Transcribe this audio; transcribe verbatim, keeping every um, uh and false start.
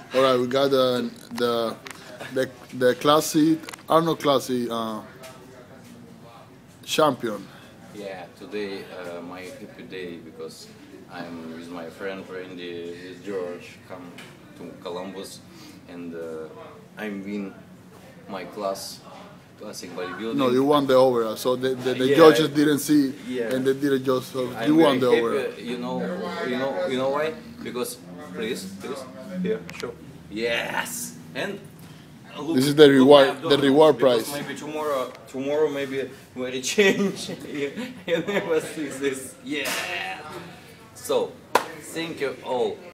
All right, we got the the the, the classic Arnold Classic uh, champion. Yeah, today uh, my happy day because I'm with my friend Randy, with George, come to Columbus, and uh, I'm win my class classic bodybuilding. No, you won the overall. So the the, the Yeah, judges didn't see, yeah. and they didn't just. So I'm you won the very overall. happy, you know, you know, you know why? Because please, please, here, show. Yes, and look, This is the look reward- my the abdominals, reward because prize. Maybe tomorrow, tomorrow maybe very change. you, you never see this. Yeah. So, thank you all.